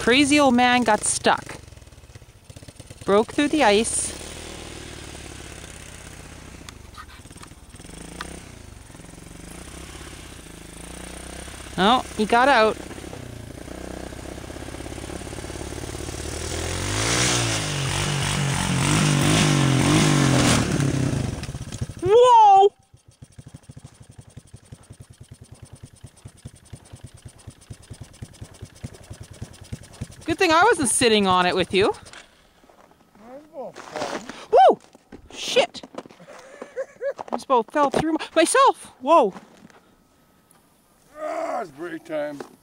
crazy old man got stuck. Broke through the ice. Oh, he got out. Whoa! Good thing I wasn't sitting on it with you. Whoa! Shit! I just about fell through myself. Whoa! Ah, it's break time.